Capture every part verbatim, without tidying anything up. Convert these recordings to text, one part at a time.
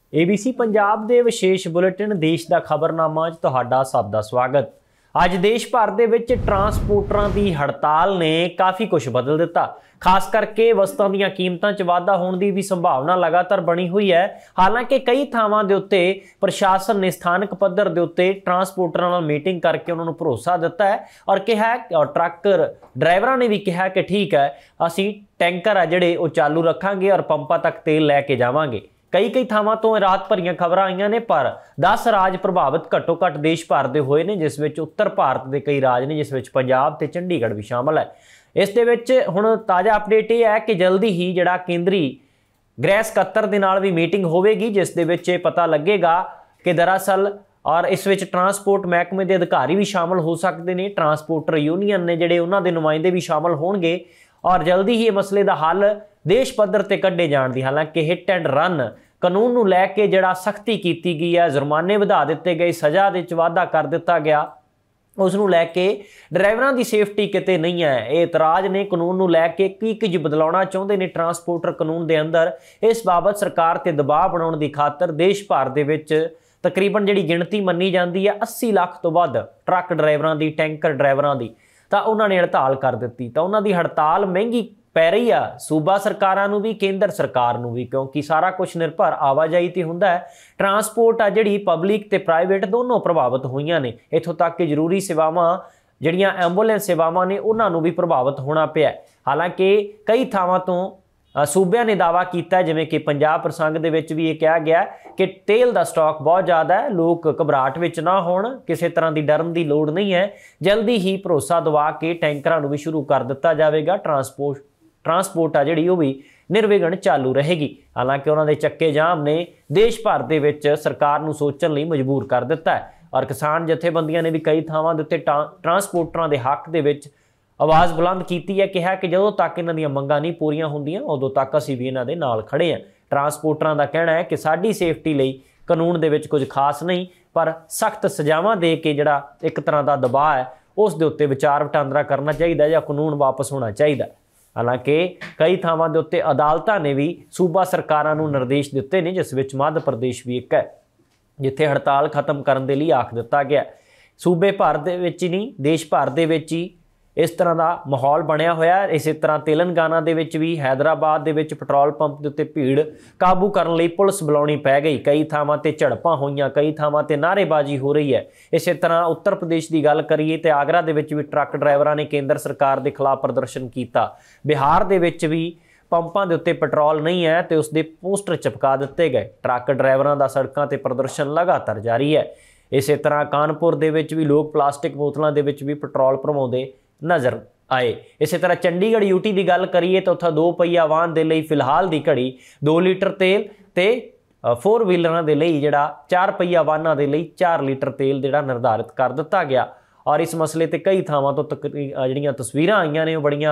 ABC Punjab दे विशेष bulletin देश दा खबरनामा च तुहाडा सब दा स्वागत। अज देश भर दे विच ट्रांसपोर्टरां दी हड़ताल ने काफ़ी कुछ बदल दिता। खास करके वस्तां दीयां कीमतां च वाधा होने की भी संभावना लगातार बनी हुई है। हालांकि कई थावां दे उत्ते प्रशासन ने स्थानक पद्धर दे उत्ते ट्रांसपोर्टरां नाल मीटिंग करके उन्होंने भरोसा दिता है और कहा और ट्रक ड्राइवरां ने भी कहा कि ठीक है, असीं टैंकर आ जिहड़े वो चालू रखांगे और पंपां तक तेल लैके जावांगे। कई कई थावां तो राहत भरियां खबरां आईयां ने, पर दस राज प्रभावित घट्टो घट्ट देश भर दे होए ने, जिस विच उत्तर भारत के कई राज ने, जिस विच पंजाब ते चंडीगढ़ भी शामिल है। इस दे विच हुण ताज़ा अपडेट यह है कि जल्दी ही जिहड़ा केंद्री गृह सकत्तर दे नाल भी मीटिंग होवेगी, जिस दे विच पता लगेगा कि दरअसल और इस विच ट्रांसपोर्ट महकमे के अधिकारी भी शामिल हो सकते हैं। ट्रांसपोर्टर यूनीयन ने जिहड़े उन्हां दे नुमाइंदे भी शामिल होणगे और जल्दी ही मसले का हल देश पद्धर ते कड्ढे जाण दी। हालांकि हिट एंड रन कानून नूं लैके जिहड़ा सख्ती कीती गई है, जुर्माने वधा दिते गए, सज़ा दे च वाधा कर दिता गया, उस नूं लैके ड्राइवरां दी सेफ्टी किते नहीं है। ये इतराज ने कानून नूं लैके की कुछ बदलाउणा चाहुंदे ने ट्रांसपोर्टर कानून दे अंदर। इस बाबत सरकार ते दबाव बनाउण दी खातर देश भर दे विच तकरीबन जिहड़ी गिणती मन्नी जाती है अस्सी लाख तो वध ट्रक ड्राइवरां दी, टैंकर ड्राइवरां दी, तां उन्हां ने हड़ताल कर दित्ती। तां उन्हां दी हड़ताल महंगी पै रही है सूबा सरकारां नूं भी, केंद्र सरकार नूं भी, क्योंकि सारा कुछ निर्भर आवाजाही ते हुंदा है। ट्रांसपोर्ट आ जिहड़ी पब्लिक ते प्राइवेट दोनों प्रभावित होईयां ने। इत्थों तक कि जरूरी सेवावां जिहड़ियां एंबूलेंस सेवावां ने उन्हां नूं भी प्रभावित होना पिया। हालांकि कई थावां तो सूबिਆਂ ने दावा किया, जिवें कि पंजाब प्रसंग दे विच भी ये कहा गया कि तेल का स्टॉक बहुत ज़्यादा है, लोग घबराहट विच ना होण, किसी तरह की डरन की लोड़ नहीं है। जल्दी ही भरोसा दवा के टैंकरां नूं भी शुरू कर दिता जाएगा। ट्रांसपोर्ट ट्रांसपोर्ट आ जिहड़ी भी निर्विघन चालू रहेगी। हालांकि उन्होंने चक्के जाम ने देश भर दे विच सरकार नूं सोचण लई मजबूर कर दिता है और किसान जथेबंदियां ने भी कई थावां दे उत्ते ट्रांसपोर्टरां दे हक दे विच आवाज़ बुलंद की है, कहा कि जदों तक इन्हां दीयां मंगां नहीं पूरीआं हुंदियां उदों तक असीं भी इन्हां दे नाल खड़े हैं। ट्रांसपोर्टरां दा कहना है कि साडी सेफ्टी लई कानून दे विच कुछ खास नहीं, पर सख्त सज़ावां दे के जिहड़ा एक तरह का दबाव है उस दे उत्ते विचार वटांदरा करना चाहिए या कानून वापस होना चाहिए। हालांकि कई थावां दे उत्ते अदालतां ने भी सूबा सरकारां नूं निर्देश दिते ने, जिस विच मध्य प्रदेश भी एक है जिथे हड़ताल खत्म करने के लिए आख दिता गया। सूबे भर दे विच ही नहीं, देश भर दे विच ही इस तरह का माहौल बनया होया। इस तरह तेलंगाना दे विच भी, हैदराबाद दे विच पेट्रोल पंप के उत्ते भीड़ काबू करने लई पुलिस बुलाउणी पै गई। कई थावां ते झड़पां होईयां, कई थावां ते नारेबाजी हो रही है। इस तरह उत्तर प्रदेश की गल करिए तो आगरा दे विच भी ट्रक ड्राइवरां ने केंद्र सरकार के खिलाफ प्रदर्शन किया। बिहार दे विच भी पंपां दे उत्ते पेट्रोल नहीं है तो उसके पोस्टर चिपका दिते गए। ट्रक ड्राइवरां दा सड़कां ते प्रदर्शन लगातार जारी है। इस तरह कानपुर दे विच भी लोग प्लास्टिक बोतलों के विच भी पेट्रोल भरवाउंदे नज़र आए। इस तरह चंडीगढ़ यूटी की गल करिए तो उत्थे दो पहिया वाहन के लिए फिलहाल की घड़ी दो लीटर तेल ते फोर व्हीलर के लिए जिहड़ा चार पहिया वाहनों के लिए चार लीटर तेल जिहड़ा निर्धारित कर दिता गया। और इस मसले ते कई थावां तो तक जिहड़ियां तस्वीरां आईयां ने बड़ियां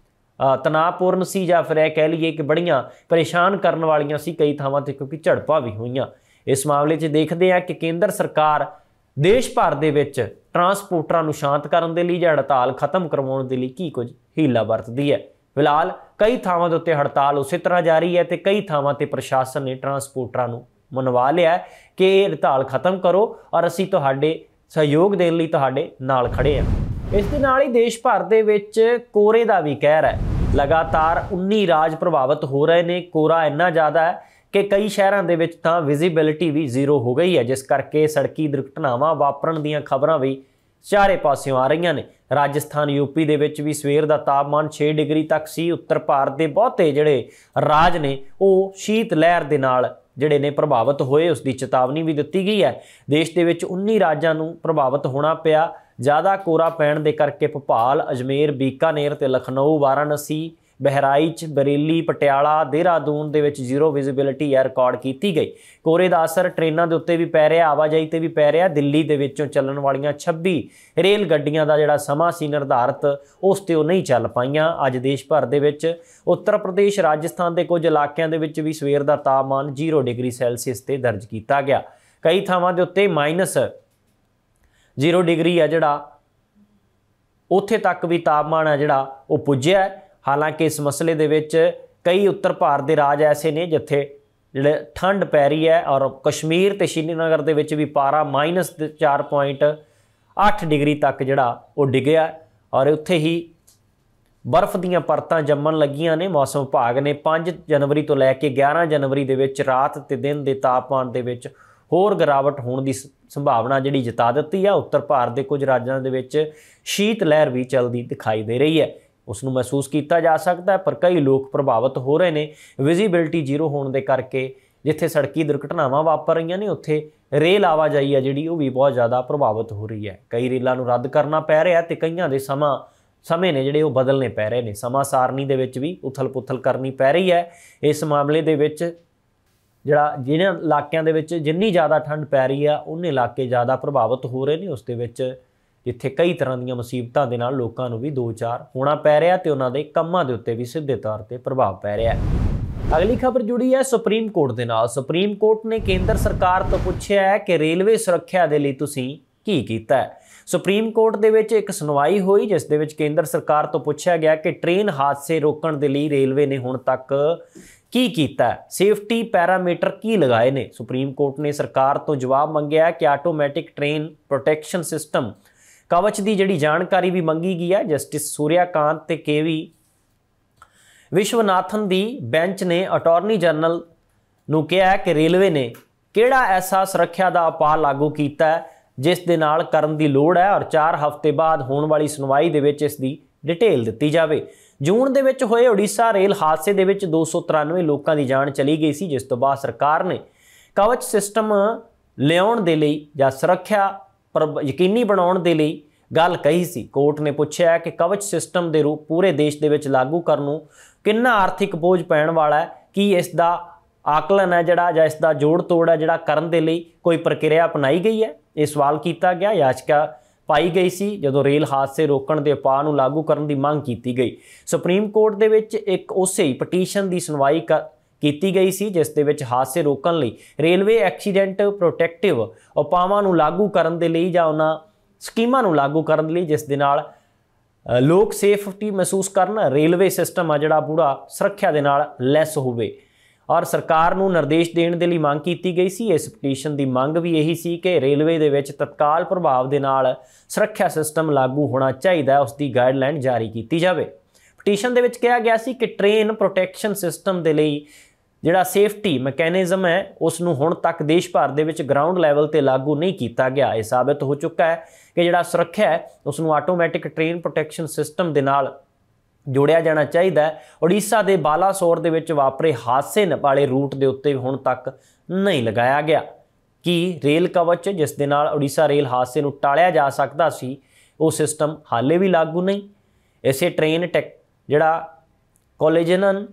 तनावपूर्ण सी, या फिर यह कह लीए कि बड़ियां परेशान करने वालियां सी कई थावां ते, क्योंकि झड़पां भी होईयां। इस मामले च देखते हैं कि केंद्र सरकार देश भर दे विच ट्रांसपोर्टरां नूं शांत करन दे लई जां हड़ताल खत्म करवाउण दे लई की कुछ हीला वरतदी है। फिलहाल कई थावां दे उत्ते हड़ताल उस तरह जारी है तो कई थावां ते प्रशासन ने ट्रांसपोर्टरां नूं मनवा लिया कि ये हड़ताल खत्म करो और असीं तुहाडे सहयोग देण लई तुहाडे नाल खड़े हैं। इस दे नाल ही देश भर दे विच कोरे दा भी कहर है। लगातार उन्नी राज प्रभावित हो रहे ने। कोरा इन्ना ज़्यादा है कि कई शहरों के विच तां विजिबिलिटी भी जीरो हो गई है, जिस करके सड़की दुर्घटनावां वापरन दीयां खबरां भी चारे पासियों आ रही ने। राजस्थान यूपी दे विच भी सवेर का तापमान छे डिग्री तक सी। उत्तर भारत के बहुते जिहड़े राज ने वो शीत लहर दे नाल जिहड़े ने प्रभावित होए, उसकी चेतावनी भी दी गई है। देश के विच उन्नी राज्यां नूं प्रभावित होना पिया। ज़्यादा कोरा पैण दे करके भोपाल, अजमेर, बीकानेर ते लखनऊ, वाराणसी, बहराइच, बरेली, पटियाला, देहरादून दे विच जीरो विजिबिलिटी है रिकॉर्ड की गई। कोरे का असर ट्रेनों के उत्ते भी पै रहा, आवाजाही ते भी पै रहा। दिल्ली दे विचों चलण वालियां छब्बी रेल गड्डियां दा जिहड़ा समा सी निर्धारित उस ते नहीं चल पाईयां। अज देश भर दे विच उत्तर प्रदेश, राजस्थान के कुछ इलाकों के विच भी सवेर का तापमान जीरो डिग्री सैल्सीयस ते दर्ज किया गया। कई थावां दे उत्ते माइनस जीरो डिग्री है जिहड़ा उत्थे तक भी तापमान है जिहड़ा वो पुज्या है। हालांकि इस मसले दे विच कई उत्तर भारत के राज ऐसे ने जिथे ਜਿਹੜੇ ਠੰਡ ਪੈ ਰਹੀ ਹੈ ਔਰ ਕਸ਼ਮੀਰ ਤੇ ਸ਼੍ਰੀਨਗਰ ਦੇ ਵਿੱਚ ਵੀ ਪਾਰਾ ਮਾਈਨਸ ਚਾਰ ਪੁਆਇੰਟ ਅੱਠ ਡਿਗਰੀ ਤੱਕ ਜਿਹੜਾ ਉਹ ਡਿੱਗਿਆ ਔਰ ਉੱਥੇ ਹੀ ਬਰਫ਼ ਦੀਆਂ ਪਰਤਾਂ ਜੰਮਣ ਲੱਗੀਆਂ ਨੇ। ਮੌਸਮ ਵਿਭਾਗ ਨੇ ਪੰਜ ਜਨਵਰੀ ਤੋਂ ਲੈ ਕੇ ਗਿਆਰਾਂ ਜਨਵਰੀ ਦੇ ਵਿੱਚ ਰਾਤ ਤੇ ਦਿਨ ਦੇ ਤਾਪਮਾਨ ਦੇ ਵਿੱਚ ਹੋਰ ਗਿਰਾਵਟ ਹੋਣ ਦੀ ਸੰਭਾਵਨਾ ਜਿਹੜੀ ਜਤਾ ਦਿੱਤੀ ਹੈ। ਉੱਤਰ ਭਾਰਤ ਦੇ ਕੁਝ ਰਾਜਾਂ ਦੇ ਵਿੱਚ ਸ਼ੀਤ ਲਹਿਰ ਵੀ ਚੱਲਦੀ ਦਿਖਾਈ ਦੇ ਰਹੀ ਹੈ, ਉਸ ਨੂੰ ਮਹਿਸੂਸ ਕੀਤਾ ਜਾ ਸਕਦਾ ਹੈ, ਪਰ ਕਈ ਲੋਕ ਪ੍ਰਭਾਵਿਤ ਹੋ ਰਹੇ ਨੇ। ਵਿਜ਼ੀਬਿਲਟੀ ਜ਼ੀਰੋ ਹੋਣ ਦੇ ਕਰਕੇ ਜਿੱਥੇ ਸੜਕੀ ਦੁਰਘਟਨਾਵਾਂ ਵਾਪਰ ਰਹੀਆਂ ਨੇ ਉੱਥੇ ਰੇਲ ਆਵਾਜਾਈ ਹੈ ਜਿਹੜੀ ਉਹ ਵੀ ਬਹੁਤ ਜ਼ਿਆਦਾ ਪ੍ਰਭਾਵਿਤ ਹੋ ਰਹੀ ਹੈ। ਕਈ ਰੇਲਾਂ ਨੂੰ ਰੱਦ ਕਰਨਾ ਪੈ ਰਿਹਾ ਤੇ ਕਈਆਂ ਦੇ ਸਮਾਂ ਸਮੇਂ ਨੇ ਜਿਹੜੇ ਉਹ ਬਦਲਣੇ ਪੈ ਰਹੇ ਨੇ। ਸਮਾਂ ਸਾਰਣੀ ਦੇ ਵਿੱਚ ਵੀ ਉਥਲ ਪੁਥਲ ਕਰਨੀ ਪੈ ਰਹੀ ਹੈ। ਇਸ ਮਾਮਲੇ ਦੇ ਵਿੱਚ ਜਿਹੜਾ ਜਿਹਨਾਂ ਇਲਾਕਿਆਂ ਦੇ ਵਿੱਚ ਜਿੰਨੀ ਜ਼ਿਆਦਾ ਠੰਡ ਪੈ ਰਹੀ ਆ ਉਹਨੇ ਇਲਾਕੇ ਜ਼ਿਆਦਾ ਪ੍ਰਭਾਵਿਤ ਹੋ ਰਹੇ ਨੇ। ਉਸ ਦੇ ਵਿੱਚ ਜਿੱਥੇ ਕਈ ਤਰ੍ਹਾਂ ਦੀਆਂ ਮੁਸੀਬਤਾਂ ਦੇ ਨਾਲ ਲੋਕਾਂ ਨੂੰ ਵੀ ਦੋ ਚਾਰ ਹੋਣਾ ਪੈ ਰਿਹਾ ਤੇ ਉਹਨਾਂ ਦੇ ਕੰਮਾਂ ਦੇ ਉੱਤੇ ਵੀ ਸਿੱਧੇ ਤੌਰ ਤੇ ਪ੍ਰਭਾਵ ਪੈ ਰਿਹਾ। ਅਗਲੀ ਖਬਰ ਜੁੜੀ ਹੈ ਸੁਪਰੀਮ ਕੋਰਟ ਦੇ ਨਾਲ। ਸੁਪਰੀਮ ਕੋਰਟ ਨੇ ਕੇਂਦਰ ਸਰਕਾਰ ਤੋਂ ਪੁੱਛਿਆ ਹੈ ਕਿ ਰੇਲਵੇ ਸੁਰੱਖਿਆ ਦੇ ਲਈ ਤੁਸੀਂ ਕੀ ਕੀਤਾ ਹੈ। ਸੁਪਰੀਮ ਕੋਰਟ ਦੇ ਵਿੱਚ ਇੱਕ ਸੁਣਵਾਈ ਹੋਈ ਜਿਸ ਦੇ ਵਿੱਚ ਕੇਂਦਰ ਸਰਕਾਰ ਤੋਂ ਪੁੱਛਿਆ ਗਿਆ ਕਿ ਟ੍ਰੇਨ ਹਾਦਸੇ ਰੋਕਣ ਦੇ ਲਈ ਰੇਲਵੇ ਨੇ ਹੁਣ ਤੱਕ ਕੀ ਕੀਤਾ ਹੈ, ਸੇਫਟੀ ਪੈਰਾਮੀਟਰ ਕੀ ਲਗਾਏ ਨੇ। ਸੁਪਰੀਮ ਕੋਰਟ ਨੇ ਸਰਕਾਰ ਤੋਂ ਜਵਾਬ ਮੰਗਿਆ ਕਿ automatic train protection system Kavach ਦੀ ਜਿਹੜੀ ਜਾਣਕਾਰੀ ਵੀ ਮੰਗੀ ਗਈ ਹੈ। ਜਸਟਿਸ ਸੂਰਿਆਕਾਂਤ ਤੇ ਕੇ ਵੀ ਵਿਸ਼ਵਨਾਥਨ ਦੀ ਬੈਂਚ ਨੇ ਅਟਾਰਨੀ ਜਨਰਲ ਨੂੰ ਕਿਹਾ ਕਿ ਰੇਲਵੇ ਨੇ ਕਿਹੜਾ ਐਸਾ ਸੁਰੱਖਿਆ ਦਾ ਉਪਾਅ ਲਾਗੂ ਕੀਤਾ ਹੈ ਜਿਸ ਦੇ ਨਾਲ ਕਰਨ ਦੀ ਲੋੜ ਹੈ ਔਰ ਚਾਰ ਹਫ਼ਤੇ ਬਾਅਦ ਹੋਣ ਵਾਲੀ ਸੁਣਵਾਈ ਦੇ ਵਿੱਚ ਇਸ ਦੀ ਡਿਟੇਲ ਦਿੱਤੀ ਜਾਵੇ। ਜੂਨ ਦੇ ਵਿੱਚ ਹੋਏ ਉੜੀਸਾ ਰੇਲ ਹਾਦਸੇ ਦੇ ਵਿੱਚ ਦੋ ਸੌ ਤਰਾਨਵੇਂ ਲੋਕਾਂ ਦੀ ਜਾਨ ਚਲੀ ਗਈ ਸੀ, ਜਿਸ ਤੋਂ ਬਾਅਦ ਸਰਕਾਰ ਨੇ ਕਵਚ ਸਿਸਟਮ ਲਿਆਉਣ ਦੇ ਲਈ ਜਾਂ ਸੁਰੱਖਿਆ ਪਰ ਯਕੀਨੀ ਬਣਾਉਣ ਦੇ ਲਈ ਗੱਲ ਕਹੀ ਸੀ। ਕੋਰਟ ਨੇ ਪੁੱਛਿਆ ਕਿ ਕਵਚ ਸਿਸਟਮ ਦੇ ਰੂਪ ਪੂਰੇ ਦੇਸ਼ ਦੇ ਵਿੱਚ ਲਾਗੂ ਕਰਨ ਨੂੰ ਕਿੰਨਾ ਆਰਥਿਕ ਬੋਝ ਪੈਣ ਵਾਲਾ ਹੈ, ਕੀ ਇਸ ਦਾ ਆਕਲਨ ਹੈ ਜਿਹੜਾ ਜਾਂ ਇਸ ਦਾ ਜੋੜ ਤੋੜ ਹੈ ਜਿਹੜਾ ਕਰਨ ਦੇ ਲਈ ਕੋਈ ਪ੍ਰਕਿਰਿਆ ਅਪਣਾਈ ਗਈ ਹੈ। ਇਹ ਸਵਾਲ ਕੀਤਾ ਗਿਆ। ਯਾਚਕਾ ਪਾਈ ਗਈ ਸੀ ਜਦੋਂ ਰੇਲ ਹਾਦਸੇ ਰੋਕਣ ਦੇ ਉਪਾਅ ਨੂੰ ਲਾਗੂ ਕਰਨ ਦੀ ਮੰਗ ਕੀਤੀ ਗਈ। ਸੁਪਰੀਮ ਕੋਰਟ ਦੇ ਵਿੱਚ ਇੱਕ ਉਸੇ ਹੀ ਪਟੀਸ਼ਨ ਦੀ ਸੁਣਵਾਈ ਕੀਤੀ ਗਈ ਸੀ ਜਿਸ ਦੇ ਵਿੱਚ ਹਾਦਸੇ ਰੋਕਣ ਲਈ ਰੇਲਵੇ ਐਕਸੀਡੈਂਟ ਪ੍ਰੋਟੈਕਟਿਵ ਉਪਾਵਾਂ ਨੂੰ ਲਾਗੂ ਕਰਨ ਦੇ ਲਈ ਜਾਂ ਉਹਨਾਂ ਸਕੀਮਾਂ ਨੂੰ ਲਾਗੂ ਕਰਨ ਲਈ ਜਿਸ ਦੇ ਨਾਲ ਲੋਕ ਸੇਫਟੀ ਮਹਿਸੂਸ ਕਰਨ, ਰੇਲਵੇ ਸਿਸਟਮ ਆ ਜਿਹੜਾ ਪੂਰਾ ਸੁਰੱਖਿਆ ਦੇ ਨਾਲ ਲੈਸ ਹੋਵੇ ਔਰ ਸਰਕਾਰ ਨੂੰ ਨਿਰਦੇਸ਼ ਦੇਣ ਦੇ ਲਈ ਮੰਗ ਕੀਤੀ ਗਈ ਸੀ। ਇਸ ਪਟੀਸ਼ਨ ਦੀ ਮੰਗ ਵੀ ਇਹੀ ਸੀ ਕਿ ਰੇਲਵੇ ਦੇ ਵਿੱਚ ਤਤਕਾਲ ਪ੍ਰਭਾਵ ਦੇ ਨਾਲ ਸੁਰੱਖਿਆ ਸਿਸਟਮ ਲਾਗੂ ਹੋਣਾ ਚਾਹੀਦਾ, ਉਸ ਦੀ ਗਾਈਡਲਾਈਨ ਜਾਰੀ ਕੀਤੀ ਜਾਵੇ। ਪਟੀਸ਼ਨ ਦੇ ਵਿੱਚ ਕਿਹਾ ਗਿਆ ਸੀ ਕਿ ਟ੍ਰੇਨ ਪ੍ਰੋਟੈਕਸ਼ਨ ਸਿਸਟਮ ਦੇ ਲਈ ਜਿਹੜਾ ਸੇਫਟੀ ਮੈਕੈਨਿਜ਼ਮ ਹੈ ਉਸ ਨੂੰ ਹੁਣ ਤੱਕ ਦੇਸ਼ ਭਰ ਦੇ ਵਿੱਚ ਗਰਾਊਂਡ ਲੈਵਲ ਤੇ ਲਾਗੂ ਨਹੀਂ ਕੀਤਾ ਗਿਆ। ਇਹ ਸਾਬਤ ਹੋ ਚੁੱਕਾ ਹੈ ਕਿ ਜਿਹੜਾ ਸੁਰੱਖਿਆ ਹੈ ਉਸ ਨੂੰ ਆਟੋਮੈਟਿਕ ਟ੍ਰੇਨ ਪ੍ਰੋਟੈਕਸ਼ਨ ਸਿਸਟਮ ਦੇ ਨਾਲ ਜੋੜਿਆ ਜਾਣਾ ਚਾਹੀਦਾ ਹੈ। ਉੜੀਸਾ ਦੇ ਬਾਲਾਸੋਰ ਦੇ ਵਿੱਚ ਵਾਪਰੇ ਹਾਦਸੇ ਵਾਲੇ ਰੂਟ ਦੇ ਉੱਤੇ ਹੁਣ ਤੱਕ ਨਹੀਂ ਲਗਾਇਆ ਗਿਆ। ਕਿ ਰੇਲ ਕਵਚ ਜਿਸ ਦੇ ਨਾਲ ਉੜੀਸਾ ਰੇਲ ਹਾਦਸੇ ਨੂੰ ਟਾਲਿਆ ਜਾ ਸਕਦਾ ਸੀ ਉਹ ਸਿਸਟਮ ਹਾਲੇ ਵੀ ਲਾਗੂ ਨਹੀਂ। ਇਸੇ ਟ੍ਰੇਨ ਟੈਕ ਜਿਹੜਾ ਕੋਲੀਜਨ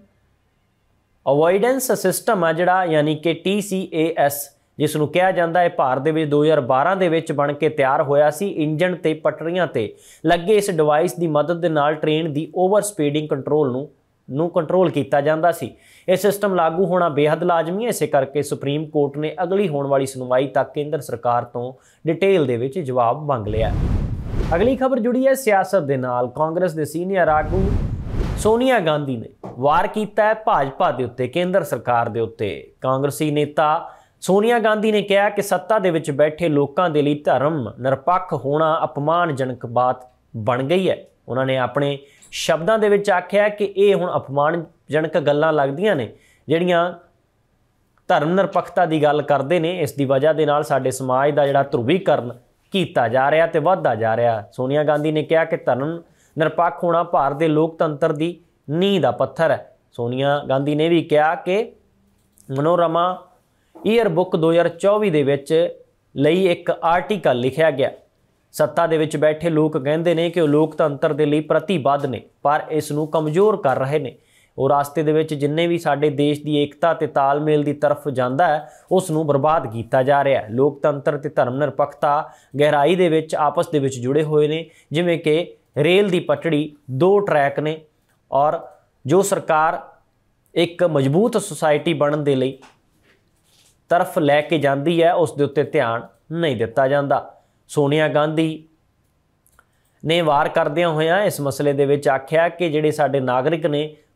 ਅਵੋਇਡੈਂਸ ਸਿਸਟਮ ਆ ਜਿਹੜਾ ਯਾਨੀ ਕਿ ਟੀ ਸੀ ਏ ਐਸ ਜਿਸ ਨੂੰ ਕਿਹਾ ਜਾਂਦਾ ਹੈ ਭਾਰਤ ਦੇ ਵਿੱਚ ਦੋ ਹਜ਼ਾਰ ਬਾਰਾਂ ਦੇ ਵਿੱਚ ਬਣ ਕੇ ਤਿਆਰ ਹੋਇਆ ਸੀ। ਇੰਜਣ ਤੇ ਪਟੜੀਆਂ ਤੇ ਲੱਗੇ ਇਸ ਡਿਵਾਈਸ ਦੀ ਮਦਦ ਦੇ ਨਾਲ ਟ੍ਰੇਨ ਦੀ ਓਵਰ ਸਪੀਡਿੰਗ ਕੰਟਰੋਲ ਨੂੰ ਨੂੰ ਕੰਟਰੋਲ ਕੀਤਾ ਜਾਂਦਾ ਸੀ। ਇਹ ਸਿਸਟਮ ਲਾਗੂ ਹੋਣਾ ਬੇहद ਲਾਜ਼ਮੀ ਹੈ। ਇਸੇ ਕਰਕੇ ਸੁਪਰੀਮ ਕੋਰਟ ਨੇ ਅਗਲੀ ਹੋਣ ਵਾਲੀ ਸੁਣਵਾਈ ਤੱਕ ਕੇਂਦਰ ਸਰਕਾਰ ਤੋਂ ਡਿਟੇਲ ਦੇ ਵਿੱਚ ਜਵਾਬ ਮੰਗ ਲਿਆ। ਅਗਲੀ ਖਬਰ ਜੁੜੀ ਹੈ ਸਿਆਸਤ ਦੇ ਨਾਲ। ਕਾਂਗਰਸ ਦੇ ਸੀਨੀਅਰ ਆਗੂ ਸੋਨੀਆ ਗਾਂਧੀ ਨੇ ਵਾਰ ਕੀਤਾ ਹੈ ਭਾਜਪਾ ਦੇ ਉੱਤੇ, ਕੇਂਦਰ ਸਰਕਾਰ ਦੇ ਉੱਤੇ। ਕਾਂਗਰਸੀ ਨੇਤਾ ਸੋਨੀਆ ਗਾਂਧੀ ਨੇ ਕਿਹਾ ਕਿ ਸੱਤਾ ਦੇ ਵਿੱਚ ਬੈਠੇ ਲੋਕਾਂ ਦੇ ਲਈ ਧਰਮ ਨਿਰਪੱਖ ਹੋਣਾ ਅਪਮਾਨਜਨਕ ਬਾਤ ਬਣ ਗਈ ਹੈ। ਉਹਨਾਂ ਨੇ ਆਪਣੇ ਸ਼ਬਦਾਂ ਦੇ ਵਿੱਚ ਆਖਿਆ ਕਿ ਇਹ ਹੁਣ ਅਪਮਾਨਜਨਕ ਗੱਲਾਂ ਲੱਗਦੀਆਂ ਨੇ ਜਿਹੜੀਆਂ ਧਰਮ ਨਿਰਪੱਖਤਾ ਦੀ ਗੱਲ ਕਰਦੇ ਨੇ। ਇਸ ਦੀ ਵਜ੍ਹਾ ਦੇ ਨਾਲ ਸਾਡੇ ਸਮਾਜ ਦਾ ਜਿਹੜਾ ਧਰੁਵੀਕਰਨ ਕੀਤਾ ਜਾ ਰਿਹਾ ਤੇ ਵੱਧਦਾ ਜਾ ਰਿਹਾ। ਸੋਨੀਆ ਗਾਂਧੀ ਨੇ ਕਿਹਾ ਕਿ ਧਰਮ ਨਿਰਪੱਖ ਹੋਣਾ ਭਾਰਤ ਦੇ ਲੋਕਤੰਤਰ ਦੀ ਨੀਂਹ ਦਾ ਪੱਥਰ ਹੈ। ਸੋਨੀਆ ਗਾਂਧੀ ਨੇ ਵੀ ਕਿਹਾ ਕਿ ਮਨੋਰਮਾ ਈਅਰ ਬੁੱਕ ਦੋ ਹਜ਼ਾਰ ਚੌਵੀ ਦੇ ਵਿੱਚ ਲਈ ਇੱਕ ਆਰਟੀਕਲ ਲਿਖਿਆ ਗਿਆ। ਸੱਤਾ ਦੇ ਵਿੱਚ ਬੈਠੇ ਲੋਕ ਕਹਿੰਦੇ ਨੇ ਕਿ ਉਹ ਲੋਕਤੰਤਰ ਦੇ ਲਈ ਪ੍ਰਤੀਬੱਧ ਨੇ ਪਰ ਇਸ ਨੂੰ ਕਮਜ਼ੋਰ ਕਰ ਰਹੇ ਨੇ। ਉਹ ਰਾਸਤੇ ਦੇ ਵਿੱਚ ਜਿੰਨੇ ਵੀ ਸਾਡੇ ਦੇਸ਼ ਦੀ ਏਕਤਾ ਤੇ ਤਾਲਮੇਲ ਦੀ ਤਰਫ ਜਾਂਦਾ ਹੈ ਉਸ ਨੂੰ ਬਰਬਾਦ ਕੀਤਾ ਜਾ ਰਿਹਾ ਹੈ। ਲੋਕਤੰਤਰ ਤੇ ਧਰਮ ਨਿਰਪੱਖਤਾ ਗਹਿਰਾਈ ਦੇ ਵਿੱਚ ਆਪਸ ਦੇ ਵਿੱਚ ਜੁੜੇ ਹੋਏ ਨੇ, ਜਿਵੇਂ ਕਿ ਰੇਲ ਦੀ ਪਟੜੀ ਦੋ ਟਰੈਕ ਨੇ ਔਰ ਜੋ ਸਰਕਾਰ ਇੱਕ ਮਜ਼ਬੂਤ ਸੁਸਾਇਟੀ ਬਣਨ ਦੇ ਲਈ ਤਰਫ ਲੈ ਕੇ ਜਾਂਦੀ ਹੈ ਉਸ ਦੇ ਉੱਤੇ ਧਿਆਨ ਨਹੀਂ ਦਿੱਤਾ ਜਾਂਦਾ। ਸੋਨੀਆ ਗਾਂਧੀ ਨੇ ਵਾਰ ਕਰਦਿਆਂ ਹੋਇਆਂ ਇਸ ਮਸਲੇ ਦੇ ਵਿੱਚ ਆਖਿਆ ਕਿ ਜਿਹੜੇ ਸਾਡੇ ਨਾਗਰਿਕ ਨੇ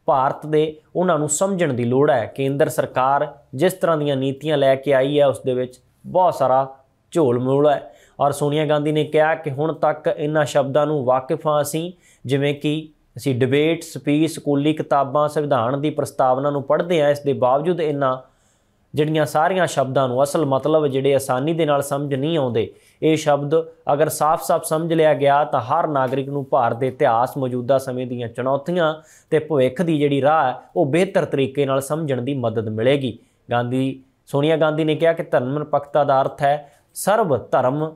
ਭਾਰਤ ਦੇ ਉਹਨਾਂ ਨੂੰ ਸਮਝਣ ਦੀ ਲੋੜ ਹੈ। ਕੇਂਦਰ ਸਰਕਾਰ ਜਿਸ ਤਰ੍ਹਾਂ ਦੀਆਂ ਨੀਤੀਆਂ ਲੈ ਕੇ ਆਈ ਹੈ ਉਸ ਦੇ ਵਿੱਚ ਬਹੁਤ ਸਾਰਾ ਝੋਲ ਮੋਲ ਹੈ। ਔਰ ਸੋਨੀਆ ਗਾਂਧੀ ਨੇ ਕਿਹਾ ਕਿ ਹੁਣ ਤੱਕ ਇਹਨਾਂ ਸ਼ਬਦਾਂ ਨੂੰ ਵਾਕਿਫ ਹਾਂ ਅਸੀਂ, ਜਿਵੇਂ ਕਿ ਅਸੀਂ ਡਿਬੇਟ, ਸਪੀਚ, ਸਕੂਲੀ ਕਿਤਾਬਾਂ, ਸੰਵਿਧਾਨ ਦੀ ਪ੍ਰਸਤਾਵਨਾ ਨੂੰ ਪੜ੍ਹਦੇ ਹਾਂ, ਇਸ ਦੇ ਬਾਵਜੂਦ ਇਹਨਾਂ ਜਿਹੜੀਆਂ ਸਾਰੀਆਂ ਸ਼ਬਦਾਂ ਨੂੰ ਅਸਲ ਮਤਲਬ ਜਿਹੜੇ ਆਸਾਨੀ ਦੇ ਨਾਲ ਸਮਝ ਨਹੀਂ ਆਉਂਦੇ। ਇਹ ਸ਼ਬਦ ਅਗਰ ਸਾਫ਼-ਸਾਫ਼ ਸਮਝ ਲਿਆ ਗਿਆ ਤਾਂ ਹਰ ਨਾਗਰਿਕ ਨੂੰ ਭਾਰਤ ਦੇ ਇਤਿਹਾਸ, ਮੌਜੂਦਾ ਸਮੇਂ ਦੀਆਂ ਚੁਣੌਤੀਆਂ ਤੇ ਭਵਿੱਖ ਦੀ ਜਿਹੜੀ ਰਾਹ ਹੈ ਉਹ ਬਿਹਤਰ ਤਰੀਕੇ ਨਾਲ ਸਮਝਣ ਦੀ ਮਦਦ ਮਿਲੇਗੀ। ਗਾਂਧੀ ਸੋਨੀਆ ਗਾਂਧੀ ਨੇ ਕਿਹਾ ਕਿ ਧਰਮ ਨਿਰਪੱਖਤਾ ਦਾ ਅਰਥ ਹੈ ਸਰਬ ਧਰਮ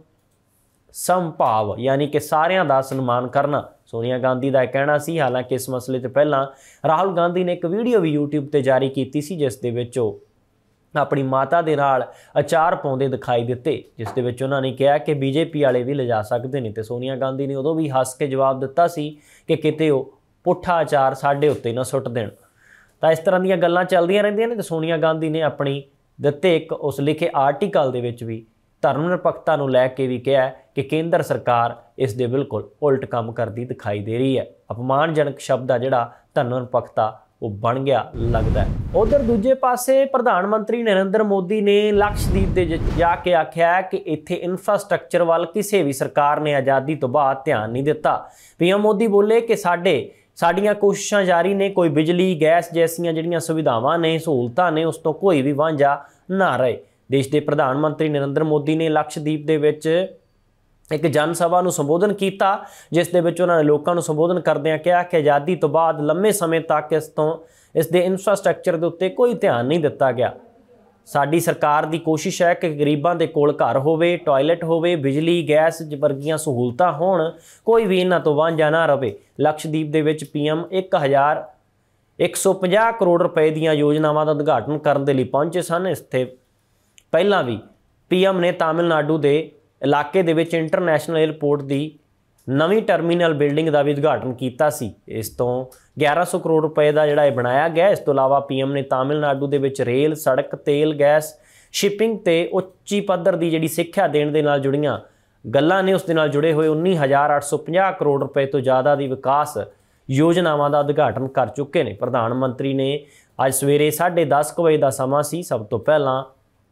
ਸਮਭਾਵ, ਯਾਨੀ ਕਿ ਸਾਰਿਆਂ ਦਾ ਸਨਮਾਨ ਕਰਨਾ। ਸੋਨੀਆ ਗਾਂਧੀ ਦਾ ਇਹ ਕਹਿਣਾ ਸੀ। ਹਾਲਾਂਕਿ ਇਸ ਮਸਲੇ ਤੋਂ ਪਹਿਲਾਂ ਰਾਹੁਲ ਗਾਂਧੀ ਨੇ ਇੱਕ ਵੀਡੀਓ ਵੀ ਯੂਟਿਊਬ ਤੇ ਜਾਰੀ ਕੀਤੀ ਸੀ, ਜਿਸ ਦੇ ਵਿੱਚ ਉਹ ਆਪਣੀ ਮਾਤਾ ਦੇ ਨਾਲ ਅਚਾਰ ਪਾਉਂਦੇ ਦਿਖਾਈ ਦਿੱਤੇ, ਜਿਸ ਦੇ ਵਿੱਚ ਉਹਨਾਂ ਨੇ ਕਿਹਾ ਕਿ ਬੀਜੇਪੀ ਵਾਲੇ ਵੀ ਲਿਜਾ ਸਕਦੇ ਨੇ। ਤੇ ਸੋਨੀਆ ਗਾਂਧੀ ਨੇ ਉਦੋਂ ਵੀ ਹੱਸ ਕੇ ਜਵਾਬ ਦਿੱਤਾ ਸੀ ਕਿ ਕਿਤੇ ਉਹ ਪੁੱਠਾ ਅਚਾਰ ਸਾਡੇ ਉੱਤੇ ਨਾ ਸੁੱਟ ਦੇਣ। ਤਾਂ ਇਸ ਤਰ੍ਹਾਂ ਦੀਆਂ ਗੱਲਾਂ ਚੱਲਦੀਆਂ ਰਹਿੰਦੀਆਂ ਨੇ। ਤੇ ਸੋਨੀਆ ਗਾਂਧੀ ਨੇ ਆਪਣੀ ਦਿੱਤੇ ਇੱਕ ਉਸ ਲਿਖੇ ਆਰਟੀਕਲ ਦੇ ਵਿੱਚ ਵੀ ਧਰਮ ਨਿਰਪੱਖਤਾ ਨੂੰ ਲੈ ਕੇ ਵੀ ਕਿਹਾ ਕਿ ਕੇਂਦਰ ਸਰਕਾਰ ਇਸ ਦੇ ਬਿਲਕੁਲ ਉਲਟ ਕੰਮ ਕਰਦੀ ਦਿਖਾਈ ਦੇ ਰਹੀ ਹੈ। ਅਪਮਾਨਜਨਕ ਸ਼ਬਦ ਆ ਜਿਹੜਾ ਧਰਮ ਨਿਰਪੱਖਤਾ ਉਹ ਬਣ ਗਿਆ ਲੱਗਦਾ ਹੈ। ਉਧਰ ਦੂਜੇ ਪਾਸੇ ਪ੍ਰਧਾਨ ਮੰਤਰੀ ਨਰਿੰਦਰ ਮੋਦੀ ਨੇ ਲਕਸ਼ਦੀਪ ਦੇ ਜਾ ਕੇ ਆਖਿਆ ਕਿ ਇੱਥੇ ਇਨਫਰਾਸਟ੍ਰਕਚਰ ਵੱਲ ਕਿਸੇ ਵੀ ਸਰਕਾਰ ਨੇ ਆਜ਼ਾਦੀ ਤੋਂ ਬਾਅਦ ਧਿਆਨ ਨਹੀਂ ਦਿੱਤਾ। ਪੀਐਮ ਮੋਦੀ ਬੋਲੇ ਕਿ ਸਾਡੇ ਸਾਡੀਆਂ ਕੋਸ਼ਿਸ਼ਾਂ ਜਾਰੀ ਨੇ, ਕੋਈ ਬਿਜਲੀ, ਗੈਸ ਜੈਸੀਆਂ ਜਿਹੜੀਆਂ ਸੁਵਿਧਾਵਾਂ ਨੇ, ਸਹੂਲਤਾਂ ਨੇ, ਉਸ ਤੋਂ ਕੋਈ ਵੀ ਵਾਂਝਾ ਨਾ ਰਹੇ। ਦੇਸ਼ ਦੇ ਪ੍ਰਧਾਨ ਮੰਤਰੀ ਨਰਿੰਦਰ ਮੋਦੀ ਨੇ ਲਕਸ਼ਦੀਪ ਦੇ ਵਿੱਚ ਇੱਕ ਜਨ ਸਭਾ ਨੂੰ ਸੰਬੋਧਨ ਕੀਤਾ, ਜਿਸ ਦੇ ਵਿੱਚ ਉਹਨਾਂ ਨੇ ਲੋਕਾਂ ਨੂੰ ਸੰਬੋਧਨ ਕਰਦਿਆਂ ਕਿਹਾ ਕਿ ਆਜ਼ਾਦੀ ਤੋਂ ਬਾਅਦ ਲੰਮੇ ਸਮੇਂ ਤੱਕ ਇਸ ਤੋਂ ਇਸ ਦੇ ਇਨਫਰਾਸਟ੍ਰਕਚਰ ਦੇ ਉੱਤੇ ਕੋਈ ਧਿਆਨ ਨਹੀਂ ਦਿੱਤਾ ਗਿਆ। ਸਾਡੀ ਸਰਕਾਰ ਦੀ ਕੋਸ਼ਿਸ਼ ਹੈ ਕਿ ਗਰੀਬਾਂ ਦੇ ਕੋਲ ਘਰ ਹੋਵੇ, ਟਾਇਲਟ ਹੋਵੇ, ਬਿਜਲੀ, ਗੈਸ ਵਰਗੀਆਂ ਸਹੂਲਤਾਂ ਹੋਣ, ਕੋਈ ਵੀ ਇਹਨਾਂ ਤੋਂ ਵਾਂਝਾ ਨਾ ਰਹੇ। ਲਕਸ਼ਦੀਪ ਦੇ ਵਿੱਚ ਪੀਐਮ ਇੱਕ ਹਜ਼ਾਰ ਇੱਕ ਸੌ ਪੰਜਾਹ ਕਰੋੜ ਰੁਪਏ ਦੀਆਂ ਯੋਜਨਾਵਾਂ ਦਾ ਉਦਘਾਟਨ ਕਰਨ ਦੇ ਲਈ ਪਹੁੰਚੇ ਸਨ। ਇੱਥੇ ਪਹਿਲਾਂ ਵੀ ਪੀਐਮ ਨੇ ਤਾਮਿਲਨਾਡੂ ਦੇ ਇਲਾਕੇ ਦੇ ਵਿੱਚ ਇੰਟਰਨੈਸ਼ਨਲ ਏਅਰਪੋਰਟ ਦੀ ਨਵੀਂ ਟਰਮੀਨਲ ਬਿਲਡਿੰਗ ਦਾ ਵੀ ਉਦਘਾਟਨ ਕੀਤਾ ਸੀ। ਇਸ ਤੋਂ ਗਿਆਰਾਂ ਸੌ ਕਰੋੜ ਰੁਪਏ ਦਾ ਜਿਹੜਾ ਇਹ ਬਣਾਇਆ ਗਿਆ। ਇਸ ਤੋਂ ਇਲਾਵਾ ਪੀਐਮ ਨੇ ਤਾਮਿਲਨਾਡੂ ਦੇ ਵਿੱਚ ਰੇਲ, ਸੜਕ, ਤੇਲ, ਗੈਸ, ਸ਼ਿਪਿੰਗ ਤੇ ਉੱਚੀ ਪੱਧਰ ਦੀ ਜਿਹੜੀ ਸਿੱਖਿਆ ਦੇਣ ਦੇ ਨਾਲ ਜੁੜੀਆਂ ਗੱਲਾਂ ਨੇ ਉਸ ਦੇ ਨਾਲ ਜੁੜੇ ਹੋਏ ਉੱਨੀ ਹਜ਼ਾਰ ਅੱਠ ਸੌ ਪੰਜਾਹ ਕਰੋੜ ਰੁਪਏ ਤੋਂ ਜ਼ਿਆਦਾ ਦੀ ਵਿਕਾਸ ਯੋਜਨਾਵਾਂ ਦਾ ਉਦਘਾਟਨ ਕਰ ਚੁੱਕੇ ਨੇ। ਪ੍ਰਧਾਨ ਮੰਤਰੀ ਨੇ ਅੱਜ ਸਵੇਰੇ ਸਾਢੇ ਦਸ ਕੁ ਵਜੇ ਦਾ ਸਮਾਂ ਸੀ, ਸਭ ਤੋਂ ਪਹਿਲਾਂ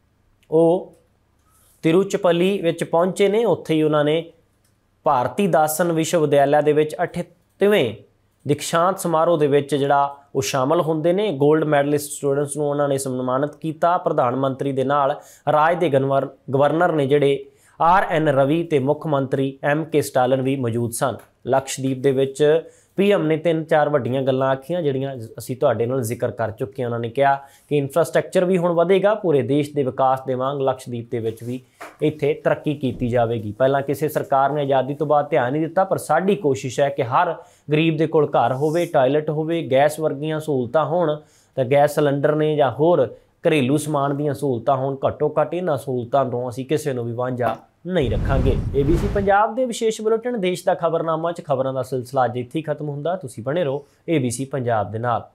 ਉਹ ਤਿਰੂਚਪੱਲੀ ਵਿੱਚ ਪਹੁੰਚੇ ਨੇ। ਉੱਥੇ ਹੀ ਉਹਨਾਂ ਨੇ ਭਾਰਤੀ ਦਾਸਨ ਵਿਸ਼ਵ ਵਿਦਿਆਲਿਆ ਦੇ ਵਿੱਚ ਅਠੱਤਵੇਂ ਦੀਕਸ਼ਾਂਤ ਸਮਾਰੋਹ ਦੇ ਵਿੱਚ ਜਿਹੜਾ ਉਹ ਸ਼ਾਮਲ ਹੁੰਦੇ ਨੇ। ਗੋਲਡ ਮੈਡਲਿਸਟ ਸਟੂਡੈਂਟਸ ਨੂੰ ਉਹਨਾਂ ਨੇ ਸਨਮਾਨਿਤ ਕੀਤਾ। ਪ੍ਰਧਾਨ ਮੰਤਰੀ ਦੇ ਨਾਲ ਰਾਜ ਦੇ ਗਵਰ ਗਵਰਨਰ ਨੇ ਜਿਹੜੇ ਆਰ ਐਨ ਰਵੀ ਤੇ ਮੁੱਖ ਮੰਤਰੀ ਐਮ ਕੇ ਸਟਾਲਿਨ ਵੀ ਮੌਜੂਦ ਸਨ। ਲਕਸ਼ਦੀਪ ਦੇ ਵਿੱਚ ਪੀਐਮ ਨੇ ਤਿੰਨ ਚਾਰ ਵੱਡੀਆਂ ਗੱਲਾਂ ਆਖੀਆਂ ਜਿਹੜੀਆਂ ਅਸੀਂ ਤੁਹਾਡੇ ਨਾਲ ਜ਼ਿਕਰ ਕਰ ਚੁੱਕੇ ਹਾਂ। ਉਹਨਾਂ ਨੇ ਕਿਹਾ ਕਿ ਇਨਫਰਾਸਟ੍ਰਕਚਰ ਵੀ ਹੁਣ ਵਧੇਗਾ, ਪੂਰੇ ਦੇਸ਼ ਦੇ ਵਿਕਾਸ ਦੇ ਵਾਂਗ ਲਕਸ਼ਦੀਪ ਦੇ ਵਿੱਚ ਵੀ ਇੱਥੇ ਤਰੱਕੀ ਕੀਤੀ ਜਾਵੇਗੀ। ਪਹਿਲਾਂ ਕਿਸੇ ਸਰਕਾਰ ਨੇ ਆਜ਼ਾਦੀ ਤੋਂ ਬਾਅਦ ਧਿਆਨ ਨਹੀਂ ਦਿੱਤਾ, ਪਰ ਸਾਡੀ ਕੋਸ਼ਿਸ਼ ਹੈ ਕਿ ਹਰ ਗਰੀਬ ਦੇ ਕੋਲ ਘਰ ਹੋਵੇ, ਟਾਇਲਟ ਹੋਵੇ, ਗੈਸ ਵਰਗੀਆਂ ਸਹੂਲਤਾਂ ਹੋਣ, ਤਾਂ ਗੈਸ ਸਿਲੰਡਰ ਨੇ ਜਾਂ ਹੋਰ ਘਰੇਲੂ ਸਮਾਨ ਦੀਆਂ ਸਹੂਲਤਾਂ ਹੋਣ। ਘੱਟੋ ਘੱਟ ਇਹਨਾਂ ਸਹੂਲਤਾਂ ਤੋਂ ਅਸੀਂ ਕਿਸੇ ਨੂੰ ਵੀ ਵਾਂਝਾ ਨਹੀਂ ਰੱਖਾਂਗੇ। ਏਬੀਸੀ ਪੰਜਾਬ ਦੇ ਵਿਸ਼ੇਸ਼ ਬੁਲੇਟਿਨ ਦੇਸ਼ ਦਾ ਖਬਰਨਾਮਾ 'ਚ ਖਬਰਾਂ ਦਾ ਸਿਲਸਿਲਾ ਅੱਜ ਇੱਥੇ ਹੀ ਖਤਮ ਹੁੰਦਾ। ਤੁਸੀਂ ਬਣੇ ਰਹੋ ਏਬੀਸੀ ਪੰਜਾਬ ਦੇ ਨਾਲ।